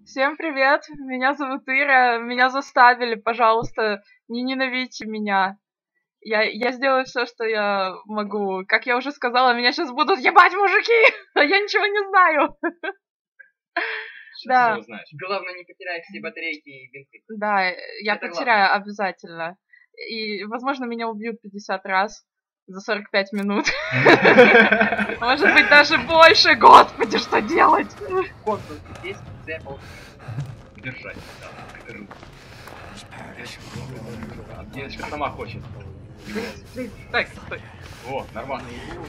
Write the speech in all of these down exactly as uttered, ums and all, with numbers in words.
Всем привет, меня зовут Ира, меня заставили, пожалуйста, не ненавидьте меня. Я, я сделаю все, что я могу. Как я уже сказала, меня сейчас будут ебать мужики, а я ничего не знаю. Да. Главное, не потеряй все батарейки и бинты. Да, я Это потеряю главное. обязательно. И, возможно, меня убьют пятьдесят раз за сорок пять минут. Может быть, даже больше. Господи, что делать? Контур здесь, Apple. Держать, да, держу. Девочка сама хочет. Так, стой. О, нормально.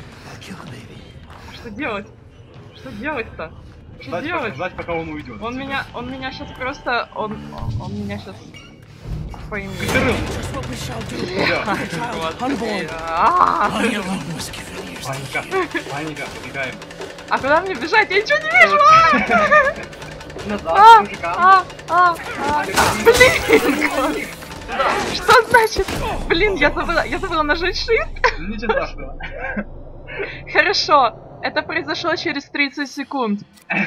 Что делать? Что делать-то? Что Ждать, делать? пока, ждать, пока он уйдет. Он меня, он меня сейчас просто, он, он меня сейчас поймет. А, Паника, паника, побегаем. а куда мне бежать? Я ничего не вижу! Назад, А, мужикам. а, а, а, блин! Что значит? Блин, я забыла, я забыла нажать shift. Ничего страшного. Хорошо, это произошло через тридцать секунд.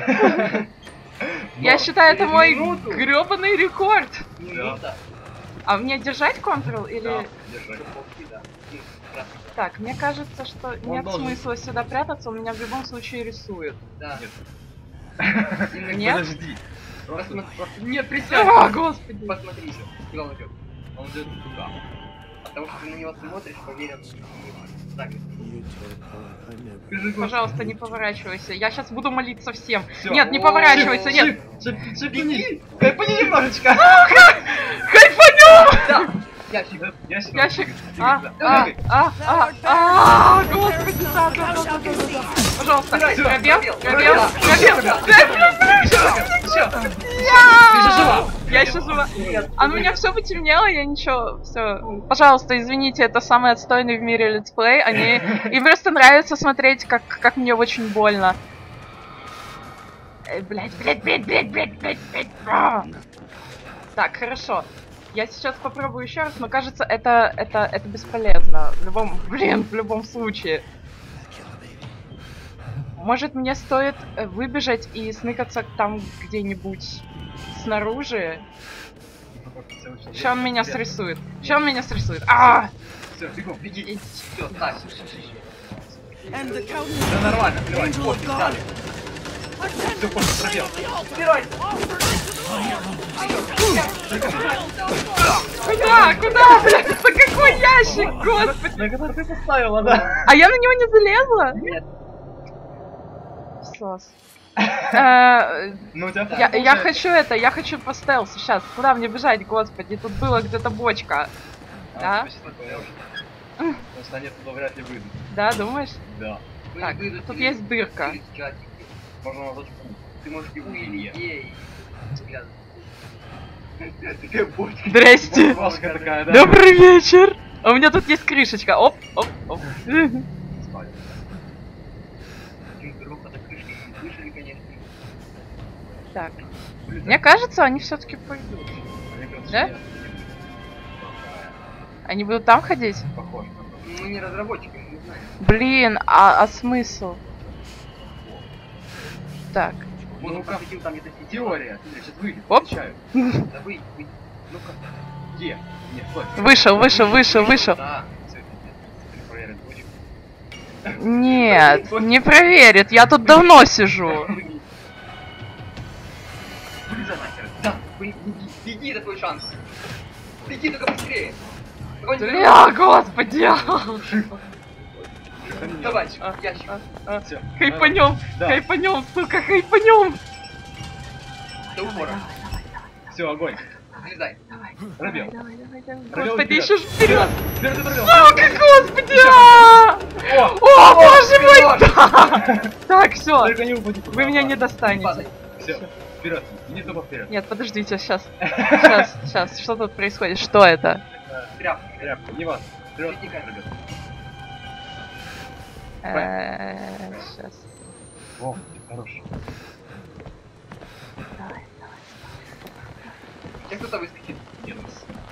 Я считаю, это мой минуту. грёбаный рекорд. Минута. А мне держать Ctrl или... Да, держать. Да. Ну, раз. Так, мне кажется, что нет должен- смысла сюда прятаться, он меня в любом случае рисует. Да. Нет. Нет? Подожди. Просто, Посмотри. просто Нет, присядь. О, господи. Посмотри, куда он идет. он идет туда. От того, что ты на него смотришь, поверь, он так. Пожалуйста, не поворачивайся. Я сейчас буду молиться всем. Всё. Нет, не О, поворачивайся, нет. Шипни! Кайпани немножечко! Хайфаню! Да. Ящик. Ящик. Ящик. Да. А, а, а, а, а, господи, да, да, да, да, да, да. Пожалуйста, Всё, пробел, пробел, пробел, пробел. пробел. Всё. Я! Ты же жива! Я еще жива. А у меня все потемнело, я ничего, все. Пожалуйста, извините, это самый отстойный в мире летсплей. Они... Им просто нравится смотреть, как, как мне очень больно. Эй, блядь, блядь, блядь, блядь, блядь, блядь, блядь. А! Так, хорошо. Я сейчас попробую еще раз, но кажется, это, это, это бесполезно. В любом, блин, в любом случае. Может, мне стоит э, выбежать и сныкаться там где-нибудь снаружи? Ща он меня срисует. Ща он меня срисует. А! Все, бегом, беги. Все, так. Да нормально, плевать. Вот, дали. Все, понял, пробел. Убирай. Куда? Куда, блядь? Это какой ящик, господи! На который ты поставила, да? А я на него не залезла? Нет. Сос. Э, Ну, у тебя Я, я получается. хочу это, я хочу по стелсу. Сейчас, куда мне бежать, господи? Тут была где-то бочка. А, Да? почти такое. Потому что они туда вряд ли выйдут. Да, думаешь? Да. Вы Так, выйдете тут через- есть дырка. через чатик. Можно на точку. Ты можешь и Илье. ей. Взгляд. Такая бочка. Здрасте. Машка такая, да? Добрый вечер. А у меня тут есть крышечка. Оп, оп, оп. Спать. Таким грохотом крышки не слышали, конечно. Так. Мне кажется, они все-таки пойдут. Мне кажется, Да? что я- Они будут там ходить? Похоже на то. Мы не разработчики, мы не знаем. Блин, а, а смысл? Так. Вот он Ну-ка. посветил там где-то сидел. Теория. Смотри, сейчас выйдет. Оп. Отвечаю. Да вы, вы. Ну-ка. Где? Нет, стой. Вышел, вышел, вышел, вышел. Да. Всё, теперь проверим точку. Нет, не проверит. Я тут давно сижу. Вылезай нахер. Да, вы- беги, беги, это твой шанс. Беги только быстрее. Давай, Бля, господи. Давай, А, ящик. а, а. Все. Хайпанем, Да. хайпанем, сука, хайпанем. До упора. Все, огонь. Влезай. Пробел. Давай, давай, давай. Пробел Господи, вперед. еще ж вперед. Вперед ты пробел. Сука, господи. а! О! О, боже мой, да. Так, все. Только не упади. Вы меня не достанете. Падай. Все. Вперед. Не тупо вперед. Нет, подождите, сейчас. Сейчас, сейчас. Что тут происходит? Что это? Тряпка. Тряпка. Не вас. Вперед. Иди, как. Пробел. Сейчас. О, хорош. Давай. Сейчас кто-то выскочит. Нет, нас.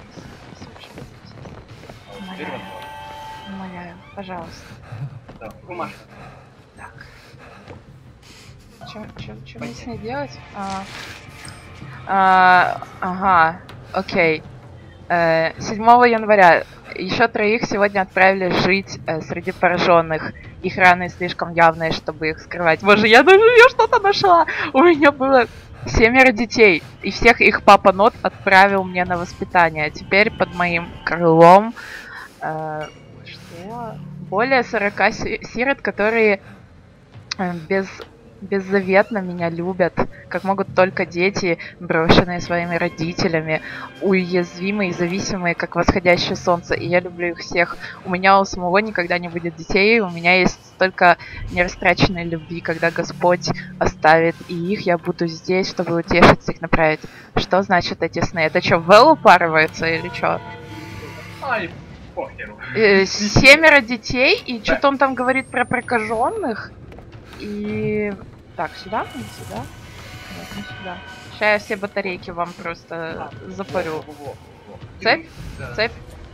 А вот теперь Умоляю. вот. Умоляю, пожалуйста. Да. Бумажка. Так. Что мне с ней делать? А, А, ага, окей. Э, седьмого января еще троих сегодня отправили жить э, среди пораженных. Их раны слишком явные, чтобы их скрывать. Боже, я даже я что-то нашла. У меня было семеро детей, и всех их папа Нот отправил мне на воспитание. А теперь под моим крылом э, что? Более сорока си- сирот, которые э, без беззаветно меня любят, как могут только дети, брошенные своими родителями, уязвимые и зависимые, как восходящее солнце. И я люблю их всех. У меня у самого никогда не будет детей, у меня есть столько нерастраченной любви, когда Господь оставит и их, я буду здесь, чтобы утешить их, направить. Что значит эти сны? Это что, Вэл упарывается или что? Ай, похеру. Э, семеро детей, и что-то он там говорит про прокаженных. И... Так, сюда? Не сюда? Нет, не сюда. Сейчас я все батарейки вам просто запарю. Цепь? Да. Цепь?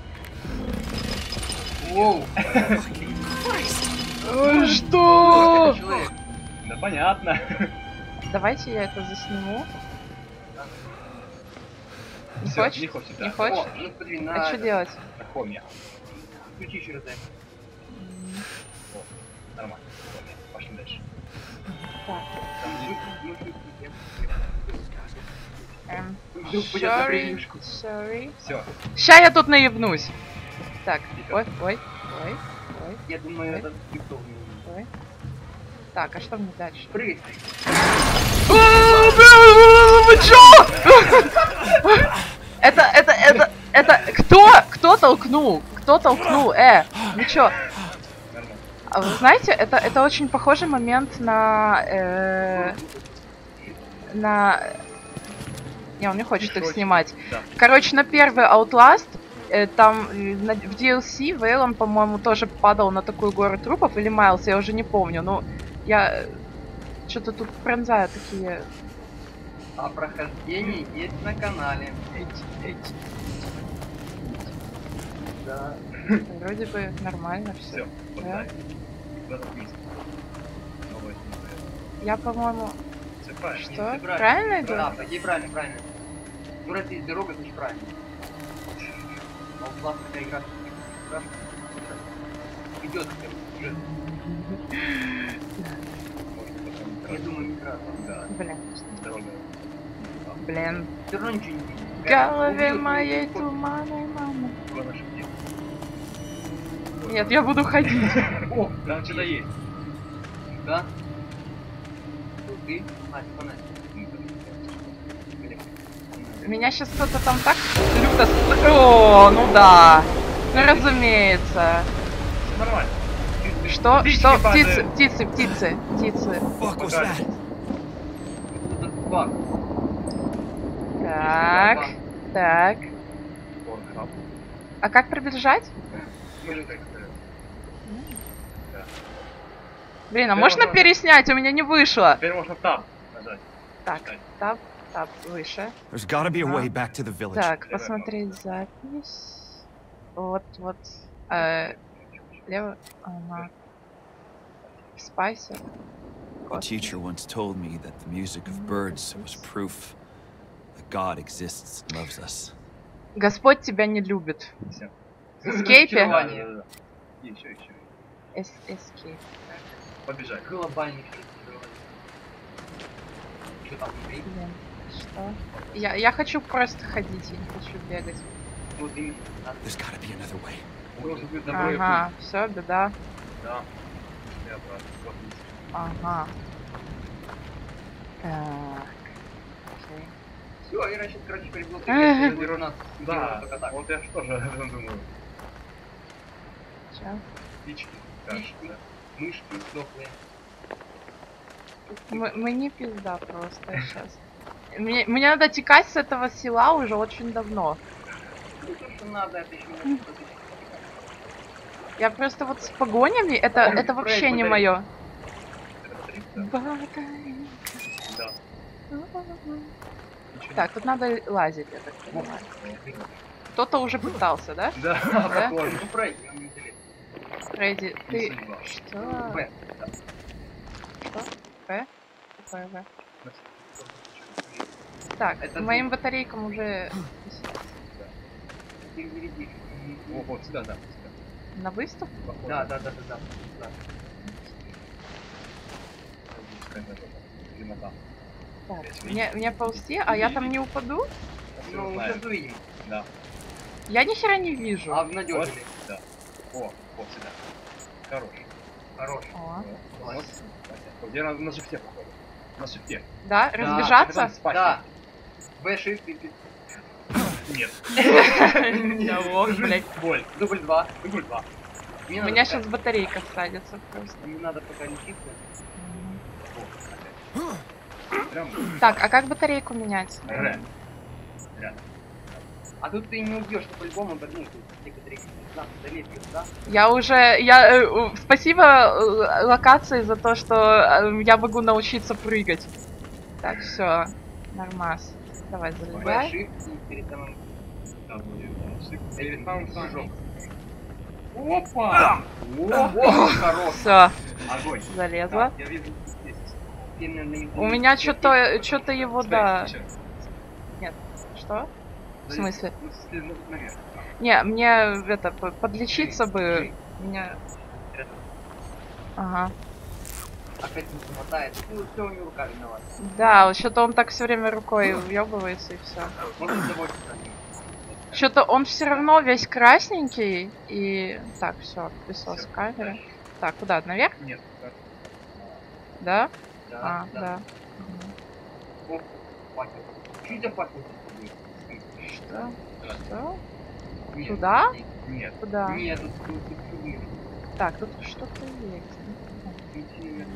Воу. Что? Человек. Да понятно. Давайте я это засниму. Не Всё, хочешь? не хочет, да. Не хочешь? О, ну смотри, на А что это, делать? на хомья. Включи еще раз, дай. О, нормально. Хомья. Пошли дальше. Так. Там, ну, ну, ну, Эм, ну, вдруг пойдет на sorry, превьюшку. sorry. Все. Ща я тут наебнусь. Так, ой, ой, ой, ой, Я думаю, Ой. это никто не ой. Так, а что мне дальше? Прыгай. Вы чё? Это, это, это, это, кто? Кто толкнул? Кто толкнул? Э, вы чё? Нормально. А вы знаете, это, это очень похожий момент на, э, на... Не, он не хочет их Мешочек. снимать. Да. Короче, на первый Outlast, э, там э, на- в ди эл си Вейлон, по-моему, тоже падал на такую гору трупов, или Майлз, я уже не помню. Ну, я что-то тут пронзаю такие... А прохождение есть на канале. Эти, эти. Да. Вроде бы нормально Все, все. вот Да? так. Куда-то вниз. Новое снимаю. Я, по-моему... Все правильно. Что? Нет, ты Правильно иду? Да, по идее правильно, правильно. Ну раз есть дорога, значит правильно. А вот классно такая игра. Страшно. Идет уже. Может, потом Э, я думаю, не красно. Да. Блин, Дорога. блин. Все равно ничего не видно. В голове Убьют, моей убьют. туманной мамы. Главное, чтоб нет. Нет, я буду ходить. О, там что-то есть. Да? Ты? Настя, Настя. Меня сейчас кто-то там так люто... с- О, ну да. Ну, разумеется. Нормально. Что? Птички Что? падают. Птицы, птицы, птицы, птицы. Fuck was that? Тут баг. Так, так. Порнхаб. А как пробежать? Мы же так сказали. Блин, а Теперь можно можно- переснять? У меня не вышло. Теперь можно таб нажать. Так, тап, тап, выше. There's gotta be a Uh-huh. way back to the village. Так, посмотреть запись. Вот, вот. Э, лево. Ага. Спайсер. A teacher once told me that the music of birds was proof that God exists and loves us. Господь тебя не любит. Все. Эскейпе? Да, да, да. Еще, еще. Эс эскейп. Побежали. Глобальный фильм. Что там внутри? Блин, что? Я, я хочу просто ходить, я не хочу бегать. Вот именно. There's gotta be another way. Должен быть добро и Ага, все, беда. путь. Да. Я обратно. Вот вниз. Ага. Так. Окей. Все, я раньше, короче, переплыл. Ага. Я беру нас. Да, только так. вот я ж тоже об этом думаю. Сейчас. Птички. Птички. Да. Мышки сдохлые. Мы, мы не пизда просто сейчас. Мне, мне надо текать с этого села уже очень давно. Ну, то, что надо, это еще не Я просто вот с погонями, это, Ой, это вообще Фрейд, не подари. мое. Это батарейка? Да. Ничего Так, тут надо лазить, я так понимаю. Кто-то уже пытался, да? Да, Да? похоже. Ну, Фрейд, я не интересно. Фредди, ты... судьба. Что? Б. Да. Что? П? Какое В? Так, Это моим батарейкам уже Ты не видишь. О, вот сюда, да. Сюда. на выступ. Похоже. Да, да, да, да, да. да. Темнота. Так, Здесь мне, мне ползти, а я там не упаду? Ну, сейчас увидим. Да. Я ни хера не вижу. А Вот, обнадежили. да. О, вот сюда. Хорош. Хорош. О, Вот. Где на, на шифте, походу. На шифте. да, Да, разбежаться? Спать. Да. В-shift и... Нет. Да вот, блядь. Боль. Дубль два. Дубль два. Не У надо меня пока- сейчас батарейка садится просто. Не надо пока не чипы. Прям. Так, а как батарейку менять? Р. А тут ты не убьешь, что по-любому, ну, тут некоторые знак залезет, да? Я уже, я, э, у- спасибо э, локации за то, что э, я могу научиться прыгать. Так, все, нормас. Давай, залезай. В-shift и перед самым... Перед самым шагом. Опа! О, хорош! Все, Огонь. залезла. Так, я вижу здесь. Ты, наверное, не- У меня что-то, что-то его, Стой, да. еще. Что? В смысле? Ну, слез наверх. Не, мне это п- подлечиться бы. Меня. Ага. Опять не хватает. Ну, все у него рука виновата. Да, вот что-то он так все время рукой уебывается и все. Может, заботиться о нем. Что-то он все равно весь красненький и. Так, все, песос камеры. Так, куда? Наверх? Нет. так. Да? Да, А, да. да. О, факел. Что за факел? Что? Да. Что? Нет, Туда? Нет. Куда? Нет, тут тут тут тут Так, тут что-то есть. ничего нет.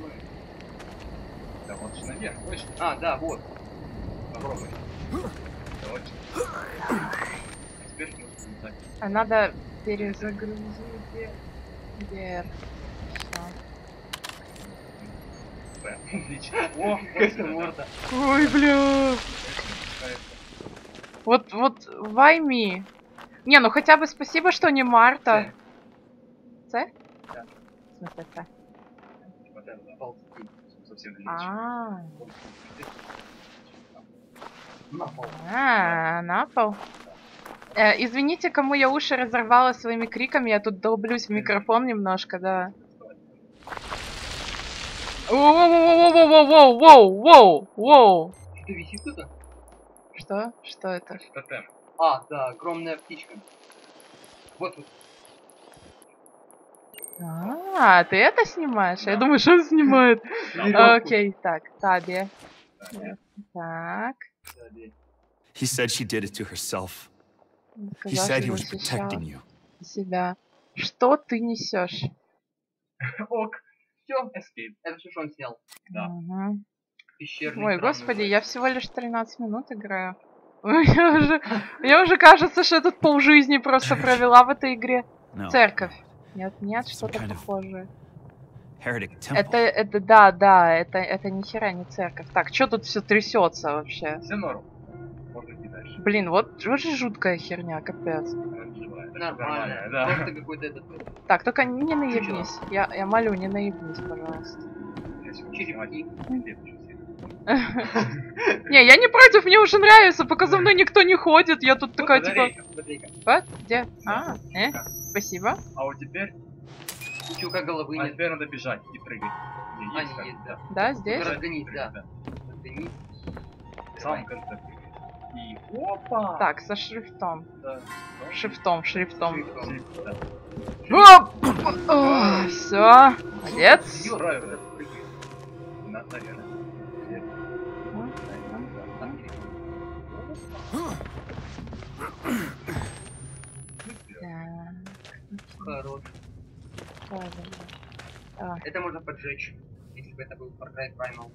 Да, вот же наверх. Точно. А, да, вот. Попробуй. Давайте. Теперь нужно узнать. А надо перезагрузить вверх. Всё. Б. Отлично. О, Какая морда. Ой, бля. Вот, вот, why me? Не, ну хотя бы спасибо, что не Марта. С? Да. В смысле С? Ползти. Совсем далеко. А, На пол. а, на пол. Э, извините, кому я уши разорвала своими криками, я тут долблюсь в микрофон немножко, да. Воу-воу-воу-воу-воу-воу-воу-воу. Что, висит кто-то? Что? Что это? Тотем. А, да, огромная птичка. Вот тут. А, ты это снимаешь? Я Да. думаю, что он снимает. Верёвку. Окей, так, Таби. Так. He said she did it to herself. He Сказал, said he что was защищала protecting you. себя. Что ты несешь? Ок. Все, Escape. это все, что он снял. Да. Мгм. Пещерный. Ой, странный господи, заяц. я всего лишь тринадцать минут играю. У меня уже, мне уже кажется, что я тут полжизни просто провела в этой игре. No. Церковь. Нет, нет, Some что-то kind of похожее. Heretic temple. Это, это, да, да, это, это ни хера не церковь. Так, что тут все трясется вообще? Все норм. Можно идти дальше. Блин, вот очень жуткая херня, капец. Она живая. Нормально. да. Просто какой-то этот... Так, только не наебнись. Я, я молю, не наебнись, пожалуйста. Я сегодня Черепки. снимать следующую серию. Не, я не против, мне уже нравится, пока за мной никто не ходит. Я тут такая, типа... Батарейка. Батарейка. Вот, где? А, э, спасибо. А вот теперь, Чука головы а нет. теперь надо бежать и прыгать. Не, А, есть не как. есть, да. Да, здесь? Разгонись, да. Разгонись. В самом конце. И опа! Так, со шрифтом. Да. Шрифтом, шрифтом. Шрифтом. Да. Все, молодец. Ё, Правильно. когда прыгаешь. На- Наверное. Хорош. Так. Это можно поджечь, если бы это был Far Cry Primal.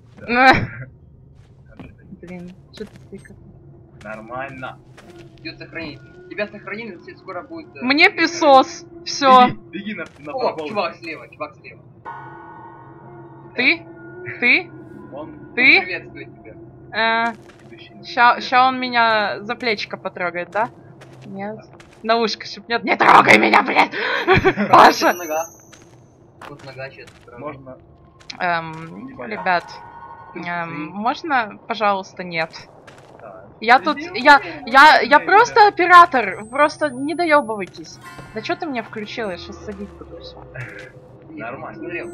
Блин, что ты тыкаешь? Нормально. Идет сохранить. Тебя сохранили, все скоро будет... э, Мне песос. Все. Беги, беги на, на О, пробол. чувак слева, чувак слева. Ты? Ты? Он Ты? Приветствую тебя. Э, идущий на ща, вперед. ща он меня за плечико потрогает, да? Нет. На ушко шепнет. Не трогай меня, блядь! Паша! Вот нога. Вот нога сейчас. Можно... Эм, Не болят. ребят, эм, можно, пожалуйста, нет? Я тут, я, я, я просто оператор, просто не доебывайтесь. Да что ты мне включил, я сейчас садить буду все. Нормально. Смотрел.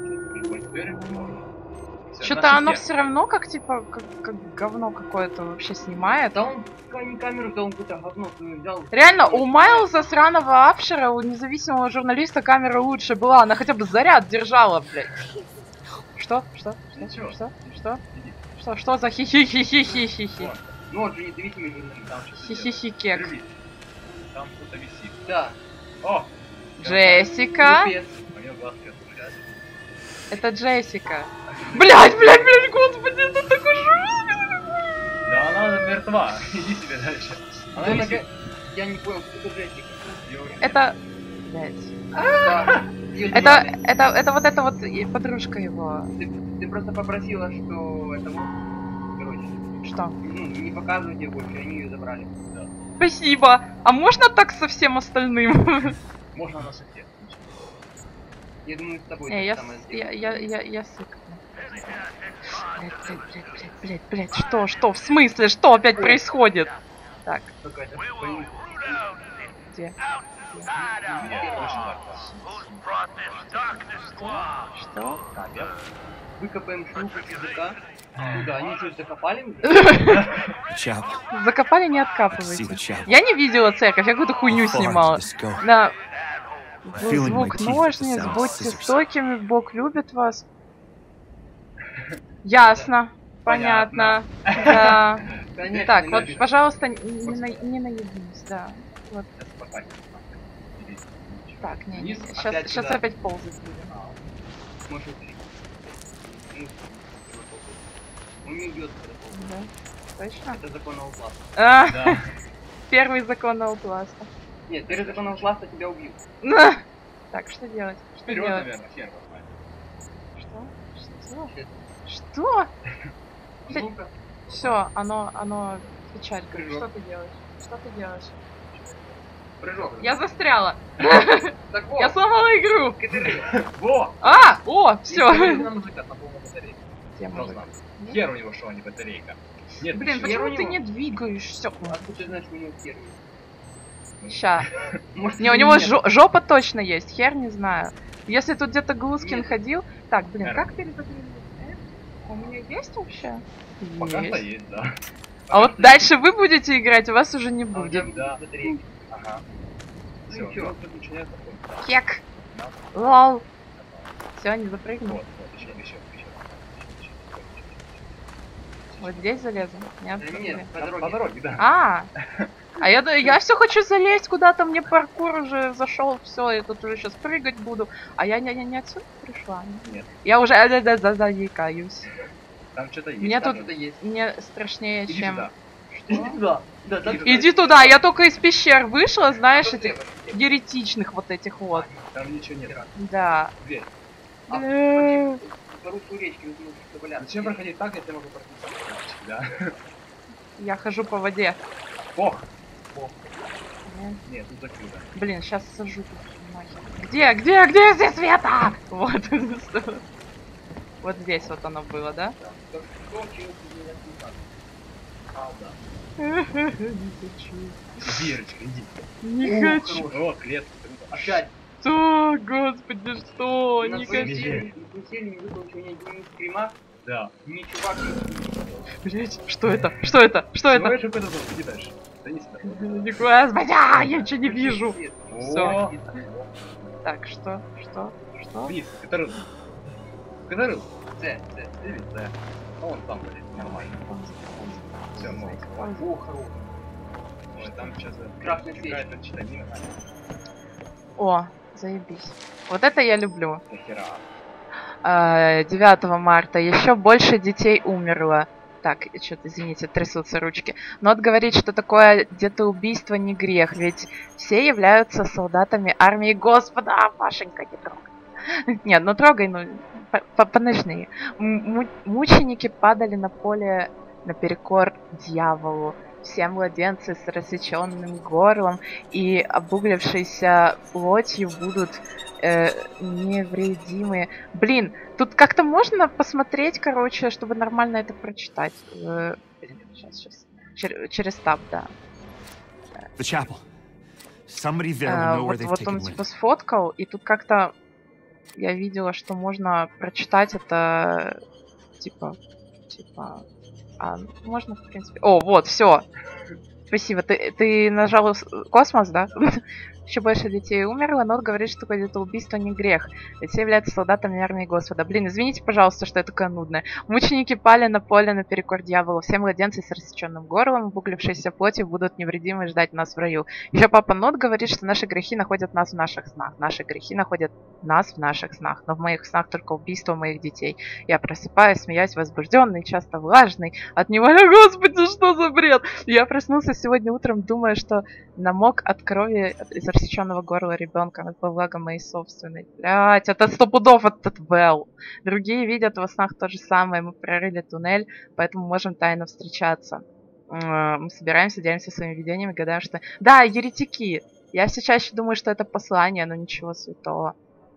Что-то оно все равно как типа, как, как говно какое-то вообще снимает. Да он ка- не камеру, да он какое-то говно свою взял. Реально, у Майлза сраного Апшера, у независимого журналиста камера лучше была, она хотя бы заряд держала, блядь. Что? Что? Что? Ничего. Что? Что? Что? Что за хи-хи-хи-хи-хи-хи-хи? Ну он же независимый журналист. Там что-то Хи-хи-хи-кек. делает. Там кто-то висит. Да. О! Джессика. Глупец. У нее глазки отпугляют. Это Джессика. Блядь, блядь, блядь, господи, это такой жестко. Да она мертва. Иди себе дальше. Она Да, висит. такая- Я не понял, что это Джессика. Её уже нет. Это... Блядь. Да. Её Это, звали. это, это вот эта вот и подружка его. Ты, ты просто попросила, что это вот. Короче. Что? Ну, не показывать ее больше, они ее забрали. Спасибо. А можно так со всем остальным? Можно она совсем. Я думаю, с тобой Не, так я, самое с- сделаю. я, я, я, я сыкну. Блядь, блядь, блядь, блядь, блядь, блядь, что, что, в смысле, что опять происходит? Так, Только это больница. где? Нет, очень так. Что? Так, я... Выкопаем шлюпу с языка. Ну да, они что, закопали уже? The chapel. Закопали, не I can see откапывайте. the chapel. Я не видела церковь, я какую-то хуйню How far снимала. did this go? Да. feeling Звук my teeth at the ножниц, sound of будьте scissors. стойкими, Бог любит вас. Ясно. Понятно. Да. Конечно, Так, не вот, напишут. пожалуйста, не, на- не наединись, да. Вот, Сейчас спокойно. Иди. так, не, Вниз, сейчас, опять сейчас сюда. опять ползать будем. Может, и- ну, он не убьет, когда ползает. Да, точно? Это закон Outlast. А, Да. первый закон Outlast'а. Нет, первый закон Outlast'а тебя убьют. На! Так, что делать? Что Вперед, делать? наверное, хер его знает. Что? Что? Это- Что? Блядь. Ну-ка. Все, оно, оно печаль. Прыжок. Что ты делаешь? Что ты делаешь? Прыжок. Я застряла. Так вот. Я сломала игру. Во! А, о, все. Нам мужика на полную батарейку. Просто. Нет? Хер у него что, а не батарейка. Нет, Блин, ничего. почему у ты него. не двигаешься? Откуда ты знаешь, что у него хер? Ща. Может, Не, у и него нет. жо- жопа точно есть, хер не знаю. Если тут где-то Глускин Нет. ходил... Так, блин, Эра. как перезагрузить? Э? У меня есть вообще? Пока что Есть. есть, да. А вот дальше вы будете играть, у вас уже не А у будет. тебя Да. батарейки. Ага. Ну Все, и чё? ну тут ничего нет. такого. Кек. Да. Лол. Все, не запрыгнул. Вот, вот, еще, еще, еще. Вот здесь залезу. Нет, Да запрыгну. нет, по По дороге. дороге, да. А, а я, д- я все хочу залезть куда-то, мне паркур уже зашел, все, я тут уже сейчас прыгать буду. А я не, не, не отсюда пришла? Нет. Я уже э, да, да, заикаюсь. Там что-то есть. Мне Там тут что-то есть. мне страшнее, Иди чем... сюда. Иди туда. Да, так Иди Иди туда, я только из пещер вышла, знаешь, Что этих слева? еретичных вот этих вот. Там ничего нет. Да. Дверь. А, Э, По руслу речки вы можете валяться. Зачем проходить так, если я могу пройти так? Да. Я хожу по воде. Ох! Э, Нет, тут закрыто. Блин, сейчас сажу тут нахер. Где, где, где здесь Света? Вот. Вот здесь вот оно было, да? Да. Так что, чего ты меня слушаешь? А, да. Не хочу. Дверочка, иди. Не О, хочу. хорош. О, клетка. круто. Опять. Что, господи, что? На Не твоем хочу. теле не крутили, не выпал ничего, ни ни скрима, Да. ни чувак, ни... Блять, что это? Что это? Что это? Снимаешь какой-то звук, иди дальше. Да не сюда. Господи, а, я ничего не вижу. Всё. О, Так, что? Что? Что? вниз, Катарыл. Катарыл. Ц, Ц. Иди, да. А он там, блин, нормально. Всё, ну. О, хорош. Ой, там сейчас Красный свет. какая-то читанина. О, заебись. Вот это я люблю. Нахера. А, девятого марта еще больше детей умерло. Так, что-то, извините, трясутся ручки. Но вот говорить, что такое где-то убийство не грех, ведь все являются солдатами армии Господа. А, Пашенька, не трогай. Нет, ну трогай, ну, по- по- понежнее. М- му- Мученики падали на поле наперекор дьяволу. Все младенцы с рассеченным горлом и обуглившейся плотью будут э, невредимы. Блин, тут как-то можно посмотреть, короче, чтобы нормально это прочитать. Э, блин, сейчас, сейчас. Чер- через таб, да. The chapel. Somebody there will Э, know where вот, they've вот он taken типа Lynn. сфоткал, и тут как-то я видела, что можно прочитать это типа, типа, а, можно в принципе. О, вот, все. Спасибо. Ты, ты нажал с- космос, да? Еще больше детей умерло, но говорит, что это убийство не грех. Ведь все являются солдатами армии Господа. Блин, извините, пожалуйста, что я такая нудная. Мученики пали на поле наперекор дьяволу. Все младенцы с рассеченным горлом, обуглившиеся плотью, будут невредимы ждать нас в раю. Еще папа Нот говорит, что наши грехи находят нас в наших снах. Наши грехи находят нас в наших снах. Но в моих снах только убийство моих детей. Я просыпаюсь, смеясь, возбужденный, часто влажный. От него, господи, что за бред? Я проснулся сегодня утром, думая, что намок от крови из рассеченного горла ребенка. Это была влага моей собственной. Блять, это сто пудов этот Вэл. Другие видят во снах то же самое. Мы прорыли туннель, поэтому можем тайно встречаться. М, Мы собираемся, делимся своими видениями, гадаем, что... Да, еретики! Я все чаще думаю, что это послание, но ничего святого.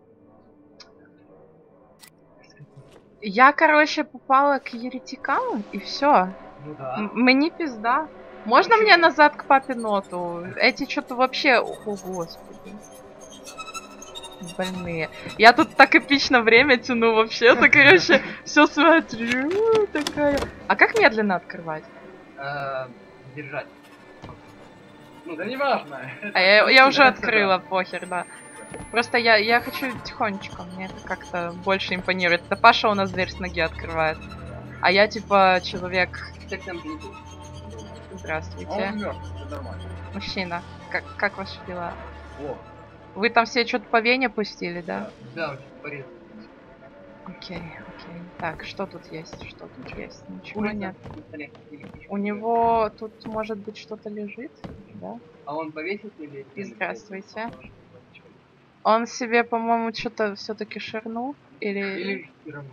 Я, короче, попала к еретикам, и все. Ну да. Мне пизда. Можно мне назад к папе Ноту? Эти что-то вообще... О, господи. Больные. Я тут так эпично время тяну вообще-то, короче, все смотрю, такая. А как медленно открывать? Э, Держать. Ну да не важно. А я, я уже открыла, похер, да. Просто я, я хочу тихонечко, мне это как-то больше импонирует. Это Паша у нас дверь с ноги открывает. А я типа человек... Как там прийти? Здравствуйте. Он мертв, это нормально. Мужчина, как, как ваши дела? О, Вы там все что-то по вене пустили, да? Да, очень порезал. Окей, окей. Так, что тут есть? Что тут есть? Ничего Улица. нет. На столе. У него тут, может быть, что-то лежит, да? А он повесился или... И здравствуйте. Он себе, по-моему, что-то все-таки ширнул? Или... Или Ирану.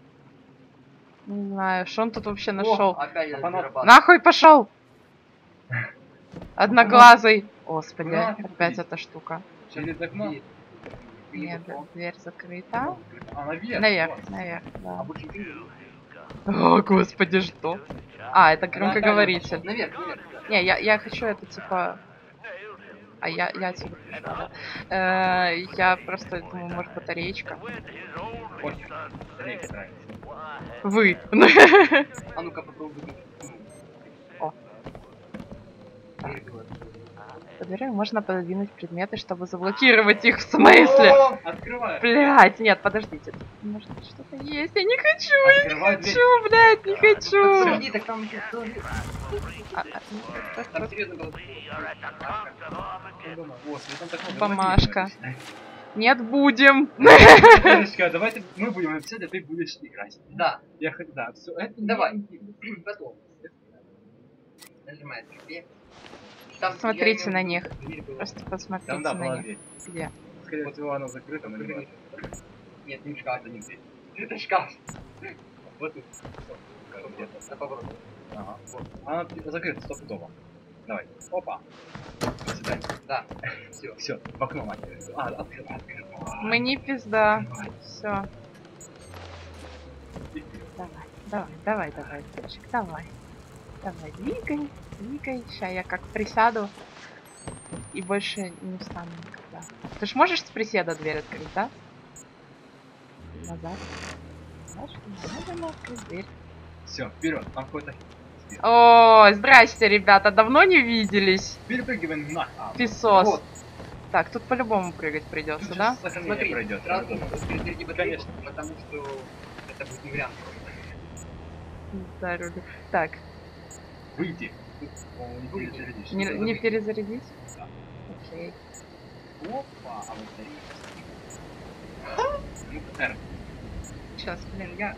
Не знаю, что он тут вообще О, нашел? опять Апанас. зарабатывает. Нахуй пошел! Одноглазый! Господи, Ну, опять эта штука. через окно. Или- или Нет, вот он. дверь закрыта. А наверх. Наверх, вот. наверх, А да. больше не видно. О, господи, что? А, это громкоговоритель. Наверх, наверх. Не, я, я хочу это типа... А я, я отсюда пришла, да. Э, я просто думаю, может, батареечка. Похер. Батарейка нравится. Вы. А ну-ка попробуй. О. Дверь была. По двери можно пододвинуть предметы, чтобы заблокировать их. В смысле? О, открывай. Блять, нет, подождите. Может, тут что-то есть? Я не хочу, я не Открывай дверь. хочу, блядь, не хочу. Подожди, так там еще тоже. А, а, ну, просто- Там серьезно было. Вот, и там такое Помашка. написано. Нет, будем. Верочка, давайте мы будем написать, а ты будешь играть. Да, Я хоть, да, все, это давай. не- Потом. Нажимаешь. Там Смотрите я на имею в них. виду, дверь была. Просто Там, посмотрите да, на была них. дверь. Где? Скорее всего, она закрыта, но не Закрыта. важно. Нет, не шкаф. Это не дверь. Это шкаф. Вот тут. Всё, где-то. На поворот. Ага, вот. Она закрыта стопудово. Давай. Опа. До свидания. Да. Все. Все, в окно, мать. А, открывай, открывай. Мне пизда. Все. И вперед. Давай, давай, давай, давай, девочек, давай. Давай, двигай, двигай. Сейчас я как присяду и больше не встану никогда. Ты ж можешь с приседа дверь открыть, да? Назад. Знаешь, надо открыть дверь. Все, вперед. Там какой-то. О, здрасте, ребята, давно не виделись. Перепрыгиваем на. А, Песос. Вот. Так, тут по-любому прыгать придется, тут да? сейчас сохранение Смотри, пройдет. сразу я думаю. перезаряди батарейку, Конечно. потому что это будет не вариант. Да, Руби. Так, Выйди. Тут, по-моему, не Выйди. перезарядишь. не, не перезарядить? Да. Окей. Опа, а вот батарейка. Ну, R. Сейчас, блин, я...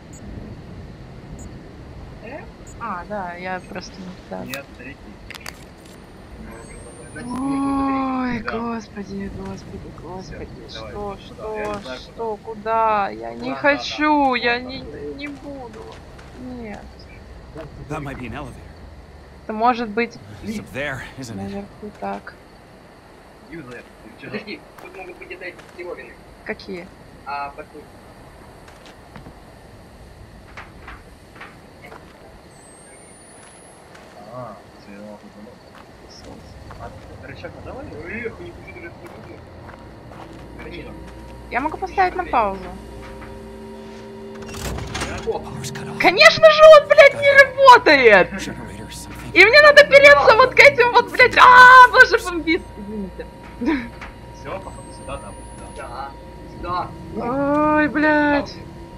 Э? А, да, я просто не туда. Нет, батарейки. Ой, Да. господи, господи, господи, Всё, что, давай, что, куда? Я не знаю, что, куда? Я не Да, хочу, да, да. я Да, не, да, не буду. Нет. That might be an elevator. Это может быть It's up there, isn't it? наверху так. Юзер. Подожди, тут могут быть это эти стиловины. Какие? А потом... А, А рычаг надавали? Эх, не буду даже не буду. Я могу поставить на паузу. Power's cut off. Конечно же он, блядь, не работает! Generator or something. И мне надо переться вот к этим вот, блядь, а боже, бомбит. Извините. Все, походу сюда, да, вот сюда. Да, да. Ой, блядь.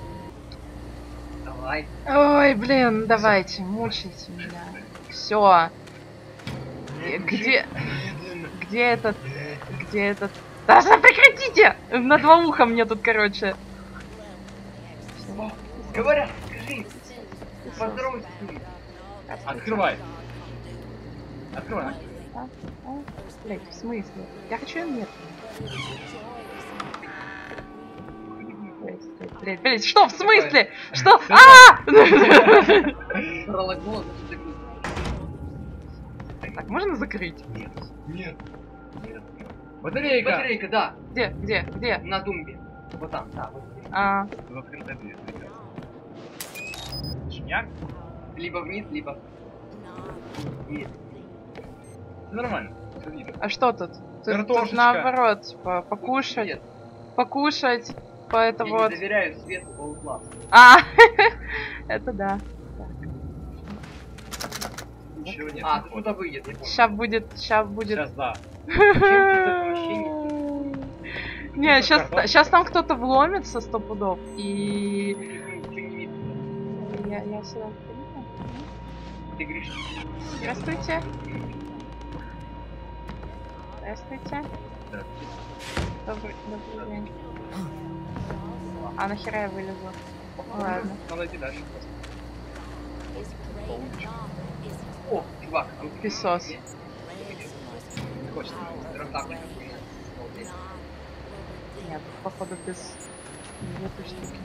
Давай. Ой, блин, давайте, мучайте меня. Все. Где... Где этот... Где этот... Да прекратите! На два уха мне тут, короче. Говорят, скажи. Поздоровайся с ним. Открывай. Открывай. А? А? Блядь, в смысле? Я хочу нет. Блядь, блядь, блядь, что в смысле? Что? А! Пролагнуло, значит, закрыть. Так, можно закрыть? Нет. Нет. Нет. Батарейка. Батарейка, да. Где? Где? Где? На тумбе. Вот там, да. Вот здесь. А, В открытой дверь. Шняк? Либо вниз, либо... Есть. Нормально. Всё видно. а что тут? Тут, тут Картошечка. наоборот, типа, покушать, Свет. покушать, по это Я вот. не доверяю свету полукласс. А, это да. Ничего нет. А, кто-то выйдет, я понял. Сейчас будет, сейчас будет. Сейчас, да. Не, сейчас, сейчас там кто-то вломится сто пудов и Ничего не видно. я, я сюда приду. Ты говоришь, Здравствуйте. Здравствуйте. Да. Добрый, добрый день. А нахера я вылезла? Ладно. Надо идти дальше просто. о, чувак, а вот Песос. Не хочется. Ротаку. Нет, походу без без этой штуки.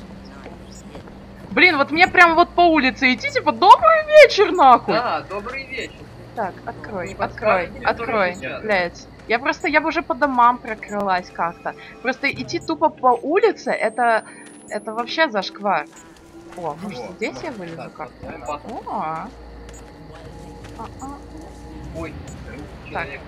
Блин, вот мне прям вот по улице идти, типа, добрый вечер, нахуй! Да, добрый вечер. Так, открой, Не открой, подскажете, открой, который сейчас? блять. Я просто, я бы уже по домам прокрылась как-то. Просто идти тупо по улице, это, это вообще зашквар. О, может О, здесь я да, вылезу да, как-то? да. О, а, а, Ой, человек.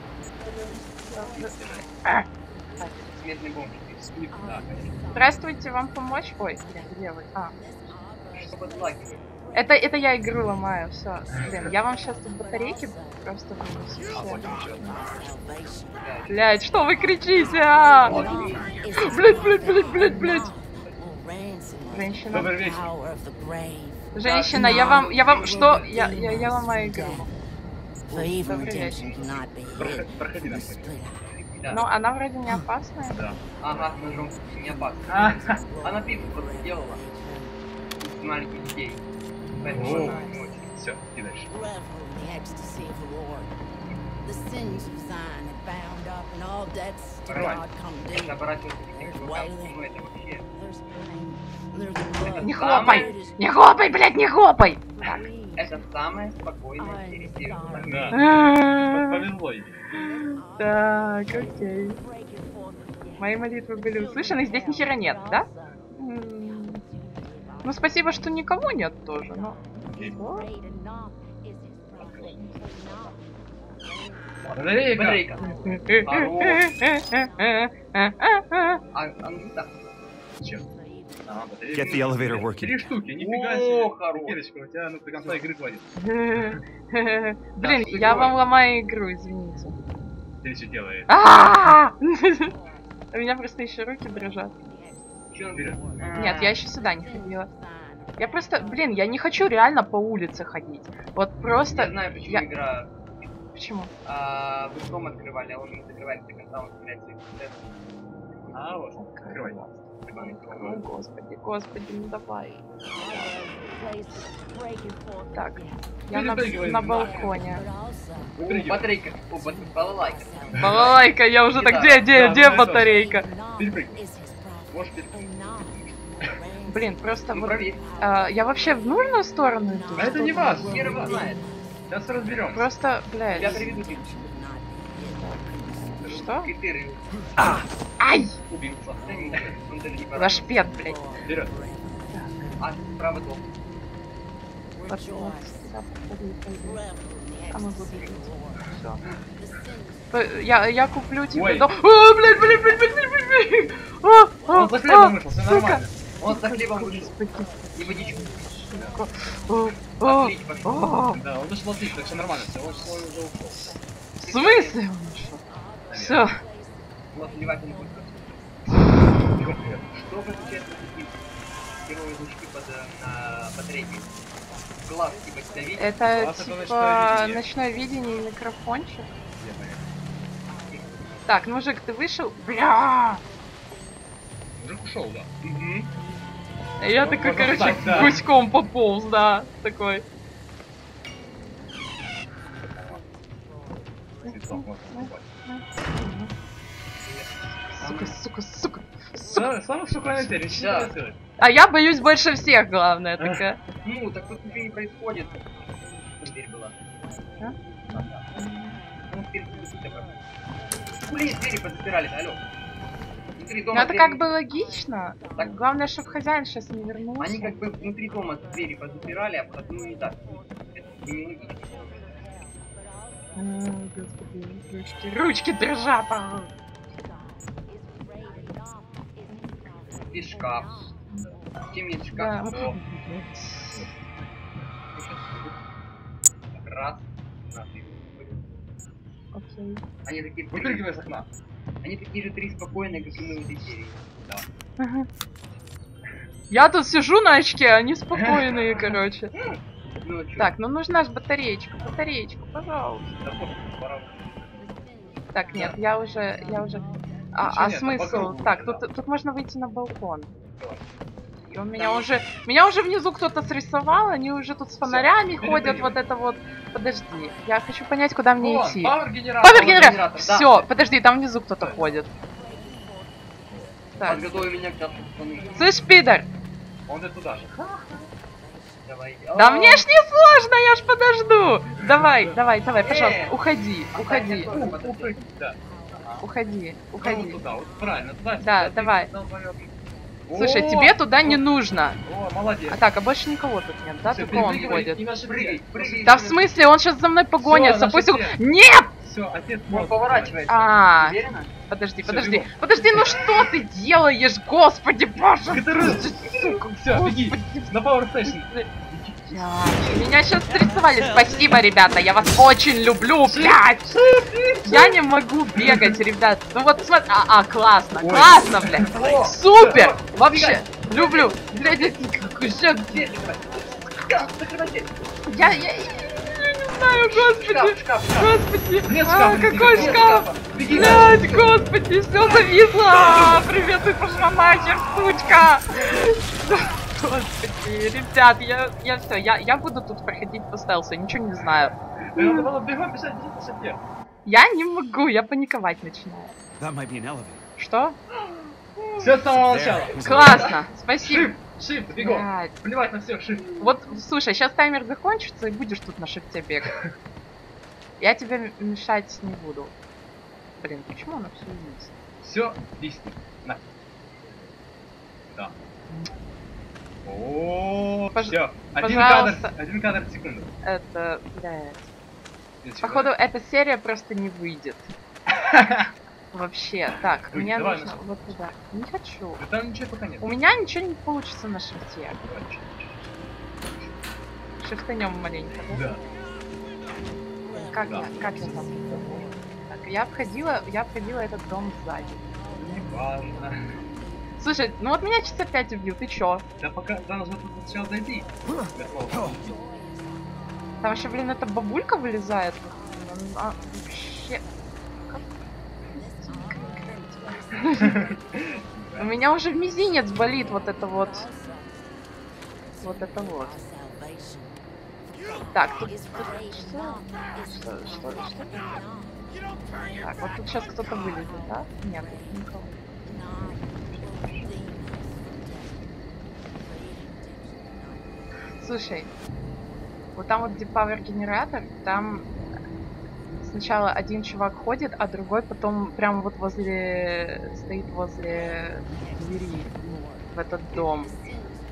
а. Смертный бомж. Да, конечно. Здравствуйте, вам помочь? Ой, блин, где вы? А, Чтобы отлагивать. это, это я игру ломаю, все. Блин, я вам сейчас тут батарейки просто вынесу. А, вот Всё. ничего. Блять, что вы кричите, а? Блять, блять, блять, блять, блять. Женщина. Добрый вечер. Женщина, я вам, я вам, что? Я, я, я ломаю игру. Проходи, проходи на Да. Но она вроде не опасная. Да. Ага, ножом не опасно. А, Она пиво просто делала. Из маленьких детей. Поэтому О. она не очень. все, и дальше. Если оборачиваться к таким чувакам, ну это вообще... Не хлопай! Не хлопай, блядь, не хлопай! Так. Это самое спокойное через север. Да. А, Повезло ей. Так, окей. Мои молитвы были услышаны, здесь ни хера нет, да? М, Ну, спасибо, что никого нет тоже, но... О, Батарейка. Батарейка. А, а ну так. Чем? А, батарейка. Get the elevator working. Три штуки, нифига О, себе. хорош. Кирочка, у тебя ну, до конца игры хватит. Блин, я вам ломаю игру, извините. Ты что делаешь? А! У меня просто еще руки дрожат. Чё он Вперед. А, Нет, я еще сюда не ходила. Я просто, блин, я не хочу реально по улице ходить. Вот просто... Я знаю, почему я- игра... Почему? А, вы дом открывали, а он не закрывает до конца, он стреляет своих пистолетов. А, вот. Открывай. О, господи, господи, ну давай. Так, я на, Перепрыгивай на нахер. балконе. О, Выпрыгивай. батарейка. О, бат- балалайка. Балалайка, я уже так, где, где, Да, где да, батарейка? Перепрыгивай. Можешь перепрыгнуть. Блин, просто Ну, вот... проверь. а, я вообще в нужную сторону иду? А это Что не там? важно. Хер его знает. Сейчас разберем. Просто, Тебя блядь, приведут. что? Критерий Ай! убился. Да нет, он даже не пора. Ваш пет, блядь. Вперед. А, справа дом. Вот, вот, сюда походу и пойду. А мы буду жить. Все. Я, я куплю тебе Ой. дом. О, блядь, блядь, блядь, блядь, блядь, блядь, блядь. А, а, Он за хлебом а, вышел, все сука. нормально. Он за хлебом вышел. Господи. И водичку. О, о, Отлить пошел. о. Да, он вышел отлично, так все нормально, все, он свой уже ушел. В смысле он ушел? Все. Вот наливать не будет. Что вы сейчас такие герои лучки под э, на батарейке? Глаз типа тебя видит? Это Класс, это типа ночное видение. ночное видение и микрофончик. Я понял. Так, ну, мужик, ты вышел? Бля! Мужик ушел, да. Я Ну, такой, можно короче, так, да. гуськом пополз, да, такой. Цветок можно покупать. Сука, сука, сука, сука. Самый самый шоколадный теперь, ничего Да. не рассказать. А я боюсь больше всех, главное, такая. Ну, так тут ничего не происходит. Тут дверь была. А? Ну, теперь тут такое. Блин, двери позапирали, алло. Внутри Ну дома это двери- как бы логично. Так. Главное, чтобы хозяин сейчас не вернулся. Они как бы внутри дома двери позапирали, а потом ну, не так. Это не логично. А, господи, ручки, ручки дрожат. а. Здесь шкаф. Чем есть Да. шкаф? О, раз. На, ты. Окей. Они такие, Выпрыгивай с окна. они такие же три спокойные, как и мы в этой серии. Ага. Я тут сижу на очке, они спокойные, короче. Ну, а чё? Так, ну нужна же батареечка, батареечку, пожалуйста. Да вот, пора. Так, нет, я уже, я уже... А, Ничего а нет, смысл? вокруг Так, будет, тут, тут можно выйти на балкон. Давай. И у меня уже, меня уже внизу кто-то срисовал, они уже тут с фонарями Всё, ходят, перепрыгивай. вот это вот. Подожди, я хочу понять, куда мне Вон, идти. пауэр генератор. Павер генератор, генератор! да. Все, подожди, там внизу кто-то Да. ходит. Так, Подготовь меня к завтра, пацаны. слышь, пидор, Он и туда же. Давай. да А, мне ж не сложно, я ж подожду. Давай, Да. давай, давай, Э, пожалуйста, уходи, уходи, отдай мне У- упрыгни, да. уходи, Вот уходи. туда, вот правильно, туда. Да, туда, давай. туда, туда, туда. Слушай, О, тебе туда не о, нужно. О, молодец. А так, а больше никого тут нет, да? Всё, Только он перепрыгивай ходит. и на шаг Прыгай, бег. прыгай. Да в смысле, он сейчас за мной погонится, наш пусть... у- отец. Нет! Все, отец Он может поворачивается. А, Уверена? подожди, Всё, подожди, бегом. подожди, ну что ты делаешь, господи, боже! Сука, все, беги. На Power Station. Я- Меня сейчас стрессовали. Спасибо, ребята, я вас очень люблю, блядь! Я не могу бегать, ребят. Ну вот смотри, а, а, классно, Ой. классно, блядь. О, Супер! Вообще, люблю. Блядь, я- какой же- дверь закрывай. Шкаф, закрывай дверь. я, я, я не знаю, господи, Шкаф, шкаф, шкаф. господи. Нет А, шкафа, какой нет шкаф? Беги. Блядь, господи, все зависло! А, Привет, ты пошла нахер, сучка! Господи, ребят, я, я все, я, я буду тут проходить по стелсу, ничего не знаю. Надо было бегом бежать, бежать по шаге. Я не могу, я паниковать начинаю. That might be an elevator. Что? Все с самого начала. Классно, спасибо. Shift, shift, бегом. Блядь. Плевать на всех, shift. Вот, слушай, сейчас таймер закончится и будешь тут на шифте бегать. Я тебе мешать не буду. Блин, почему оно все вниз? Все, листик. На. Да. О, Пож- все. Один пожалуйста. кадр, один кадр в секунду. Это, блядь. Ничего. Походу, эта серия просто не выйдет. Вообще. Так, Ой, мне давай нужно на вот туда. Не хочу. Да там ничего пока нет. У меня ничего не получится на шифте. Шифтанем маленько, да? Да. Как Да. я, как я там? Так, я обходила, я обходила этот дом сзади. Не важно. Слушай, ну вот меня часа пять убил, ты чё? Да пока, да, нужно тут сначала дойти. Для слова. Там еще, блин, эта бабулька вылезает. А, вообще... Как? У меня уже мизинец болит, вот это вот. Вот это вот. Так, тут... тут что? Что, что, что? Так, вот тут сейчас кто-то вылезет, да? Нет, тут никого. Слушай, вот там вот где Power генератор, там сначала один чувак ходит, а другой потом прям вот возле... стоит возле двери в этот дом.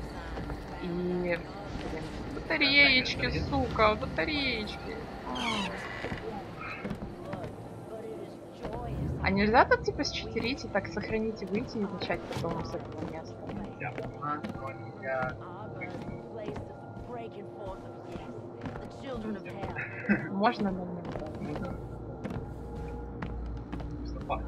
И... Блин, батареечки, сука, батареечки. А. нельзя тут типа считерить и так сохранить и выйти и начать потом с этого места? Нельзя. А, но нельзя. Можно, но нет. Стопа.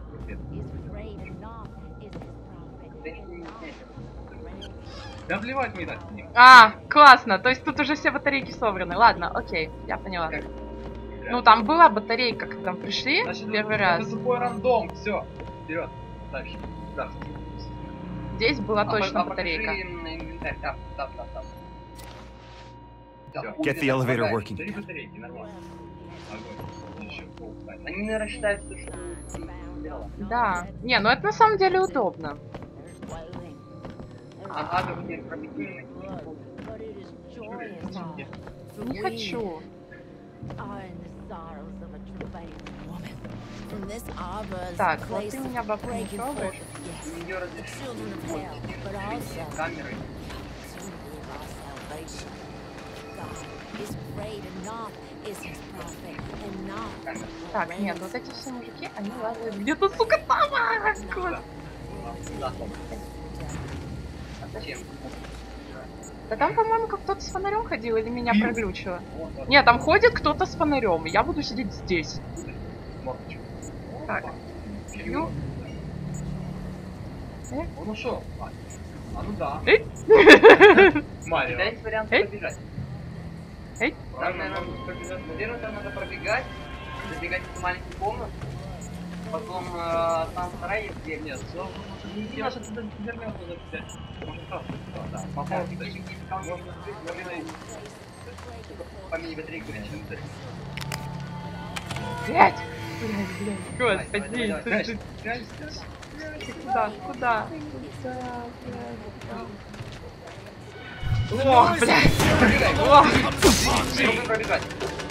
Да плевать мне так. А, классно, то есть тут уже все батарейки собраны. Ладно, окей, я поняла. Ну там была батарейка, когда мы пришли Значит, первый это раз. тупой рандом. Все. Вперед. Дальше. Да. Здесь была А точно по- а батарейка. покажи на инвентарь. Там, там, там, там. Да, Всё. хуй Get the знает, elevator помогает. working. Три батарейки, нормально. Огонь. Еще полстать. Они, наверное, считают, что что ты сделала. Да. Не, ну это на самом деле удобно. Ага, да мне пробедили. Не хочу. Так, вот ты меня, бабка, не трогаешь. Ее разрешили камерой. Так, нет, вот эти все мужики, они лазают где-то, сука, там! а, господи. Да, а зачем? Да там, по-моему, как кто-то с фонарем ходил или меня Ih. проглючило. Вот, вот. Нет, там ходит кто-то с фонарем, и я буду сидеть здесь. Мордочку. Так. Чего? Э? Он ушел. А, а ну да. Эй! Марио. Да есть вариант Эй. пробежать. Эй! Там, Правильно, наверное, надо пробежать. наверное, там надо пробегать, забегать в маленькую комнату, потом э, там вторая есть дверь. Нет, все. Не наш туда вернется туда взять. Можно просто. Да, Да, попробуй. беги, беги, там Можно вернее. помимо батарейки начнем. Блять! Блять, блять. Давай, Господи, давай, ты- давай, ты- Прячь, прячь. ты куда? Куда? О, О, блядь! Пробегай, О! попробуй пробегать.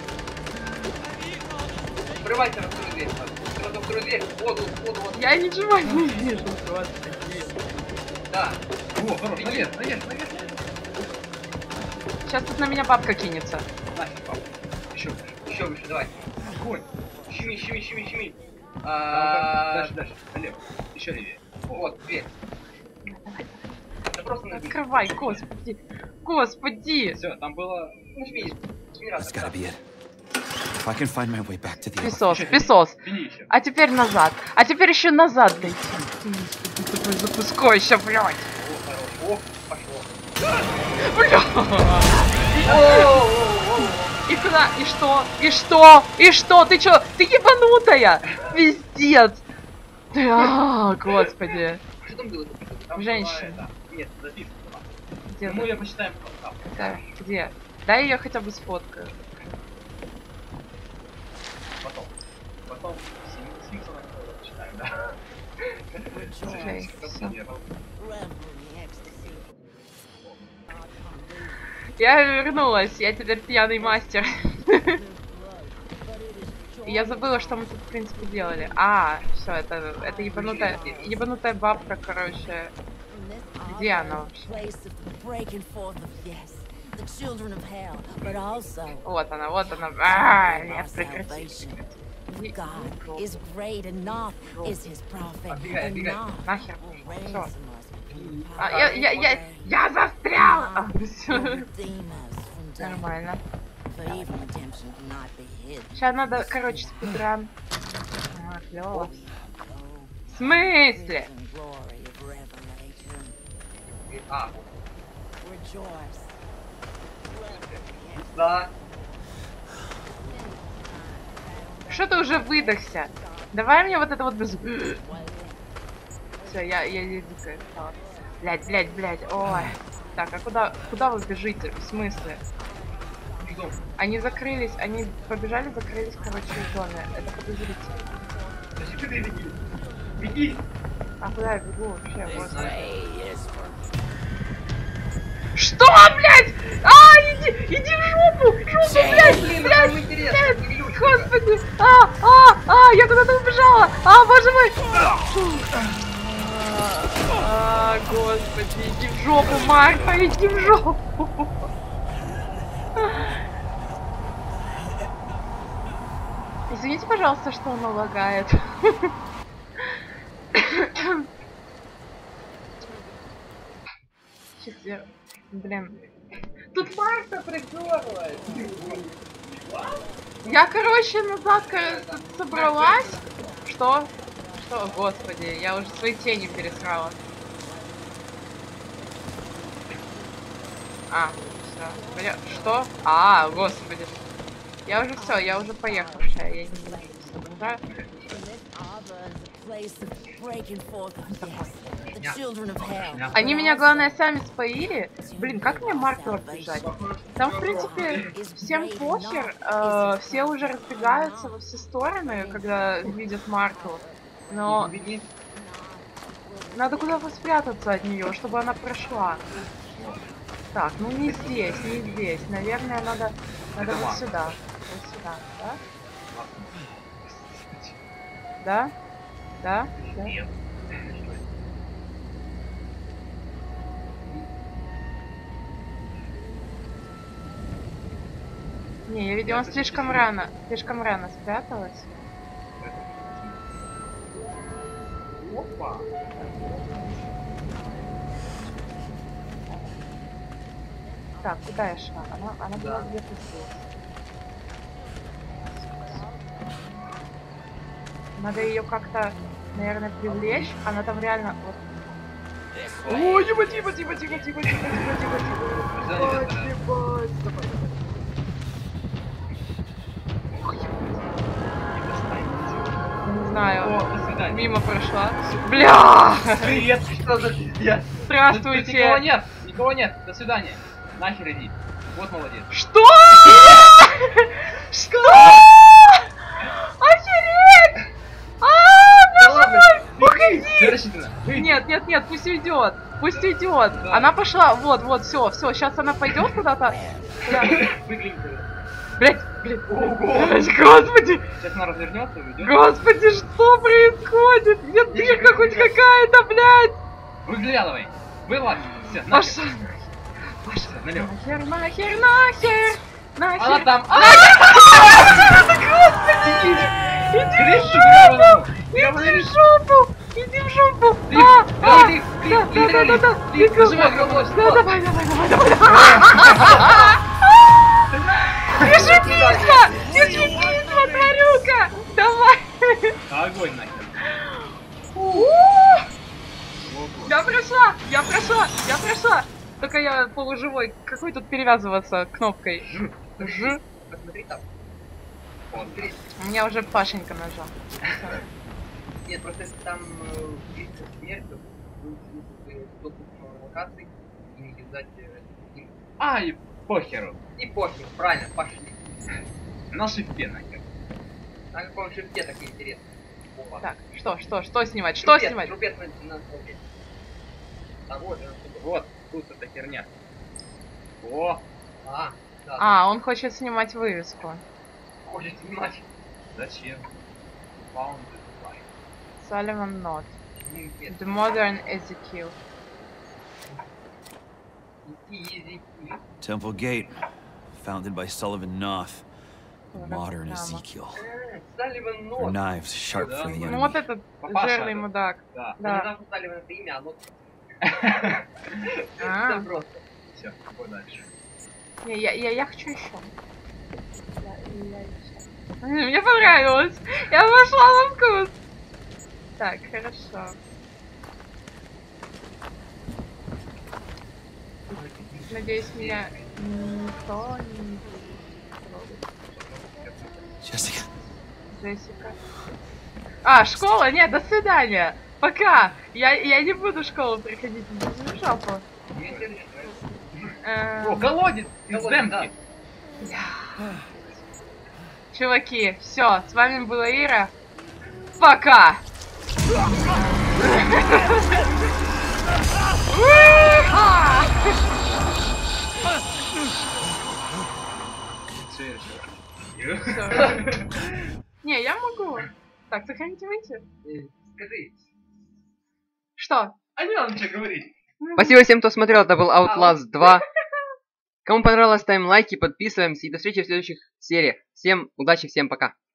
Открывайте вторую дверь. Сразу вторую дверь. Вот, вот, вот, вот. Я ничего не вижу, господи. Да. О, хорош, наверх, наверх, наверх. Сейчас тут на меня бабка кинется. Нафиг, папа. Еще выше. Еще выше, давай. Огонь. Щеми, щеми, щеми, щеми. Там, А, Дальше, дальше. Налево. Еще левее. Вот, дверь. Да просто нажми. Открывай, господи. Господи! Все, там было... Нажми. Нажми раз. That's gotta be it. If I can find my way back to the elevator. Песос, песос. Тяни еще. А теперь назад. А теперь еще назад дойти. Ты такой запускайся, блядь. О, хорош. О, пошло. Бля. О-о-о-о. И куда? И что? И что? И что? Ты чё? Ты ебанутая! Пиздец! А, господи. Что там было? Там Женщина. была это- Нет, записка была. Где? Ну, я посчитаем потом. Какая? Где? Дай ее хотя бы сфоткаю. Потом. Потом Сим- Симпсона почитаем, да. Окей, всё. Я вернулась, я теперь пьяный мастер. И я забыла, что мы тут, в принципе, делали. А, все, это, это ебанутая, ебанутая бабка, короче. Где она вообще? Вот она, вот она. А, нет, прекрати. God is great enough is his prophet. Отбегай, отбегай. Enough Нахер. will Всё. ransom us. А, я, я, я, я застряла! А, всё. Redeem us from death. Нормально. For even redemption cannot be hidden. Сейчас надо, короче, спидран. А, клёво. Oh, В смысле? in glory of revelation. А, Rejoice. да. Что ты уже выдохся? Давай мне вот это вот без... Все, я, я, я дикая стала. Блять, блять, блять, ой. Так, а куда, куда вы бежите? В смысле? Бегом. Они закрылись, они побежали, закрылись, короче, в доме. Это подозрительно. Зачем ты беги? Беги. А куда я бегу вообще? Не Вот. знаю. Что, блядь? А, иди, иди в жопу! Жопу, блядь, Блин, блядь, ну интересно, блядь, глючка. господи! А, а, а, я куда-то убежала! А, боже мой! А, господи, иди в жопу, Марфа, иди в жопу! Извините, пожалуйста, что оно лагает. Сейчас я... Блин. Тут Марта приперлась. Я, короче, назад кажется, собралась. Что? Что? Господи, я уже свои тени пересрала. А, все. Бля, что? А, господи. Я уже все, я уже поехавшая. Я не буду соображать. Они меня, главное, сами споили. Блин, как мне Марку отбежать? Там, в принципе, всем похер. Э, все уже разбегаются во все стороны, когда видят Марку. Но надо куда-то спрятаться от нее, чтобы она прошла. Так, ну не здесь, не здесь. Наверное, надо, надо вот сюда. Вот сюда, да? Да? Да? Да? Не, я, видимо, слишком рано, слишком рано спряталась. Опа! Так, куда я шла? Она, она Да. была где-то здесь. Надо ее как-то, наверное, привлечь. Она там реально вот. Ой, тихо, тихо, тихо, тихо, тихо, тихо, тихо, тихо, тихо. Ебать, ебать. Не знаю. О, до свидания. Мимо прошла. Бля! Привет, что за пиздец? Здравствуйте. Тут никого нет, никого нет, до свидания. Нахер иди. Вот молодец. Что? Что? Охереть! А, боже мой! Уходи! Все рассчитано. Нет, нет, нет, пусть уйдет. Пусть уйдет. Да. Она пошла. Вот, вот, все, все. Сейчас она пойдет куда-то. Бля. Выглянь. Блять, блять. Ого. Господи! Сейчас она развернется и уйдет. Господи, что происходит? Где дырка хоть какая-то, блядь? Выглядывай. Вылазь. Все, Пошла. нахер. Пошла. Налево. Нахер, нахер, нахер. Нахер. Она там. Господи! Иди в жопу! Иди в жопу! Иди в жопу! А, а, Клик, да, клик, да, да, да, да, клик, клик, нажимай да, кнопку. давай, давай, давай, давай, Держи письма! Держи письма, тварюка! Давай! Огонь нахер. Я прошла! Я прошла! Я прошла! Только я полуживой. Какой тут перевязываться кнопкой? Ж. Ж. Посмотри там. Вот, смотри. У меня уже Пашенька нажал. Нет, просто если там есть смерть, то доступ к локации и не юзать. Ай, похеру. И похер, правильно, пошли. На шифте нахер. На каком шифте так интересно? Опа. Так, что, что, что снимать? Что Трупец, снимать? трупец на, на столбе. А вот, вот, тут эта херня. О! А, да. А, он хочет снимать вывеску. Хочет снимать. Зачем? Found the light. Sullivan Note. Нет, The Modern Ezekiel. иди, иди. Temple Gate, founded by Sullivan Noth, the modern Программа. Ezekiel. Э, Салливан Her Нот. knives sharp for the Ну вот enemy. этот Папаша, жирный да. мудак. Да. Да. Не знаю, Салливан это имя, а вот. А. Да просто. Все, какой дальше? Не, я, я, я хочу еще. Мне понравилось. Я вошла во вкус. Так, хорошо. Надеюсь, меня никто не трогает. Jessica. Джессика. А, школа? Нет, до свидания. Пока. Я, я не буду в школу приходить. Не в жопу. Мне интересно. Эм, О, колодец! Из колодец, демки. Чуваки, все, с вами была Ира. Пока! Не, я могу. Так, сохраните выйти. Скажи. Что? А не надо ничего говорить. Спасибо всем, кто смотрел, это был Outlast два. Кому понравилось, ставим лайки, подписываемся и до встречи в следующих сериях. Всем удачи, всем пока.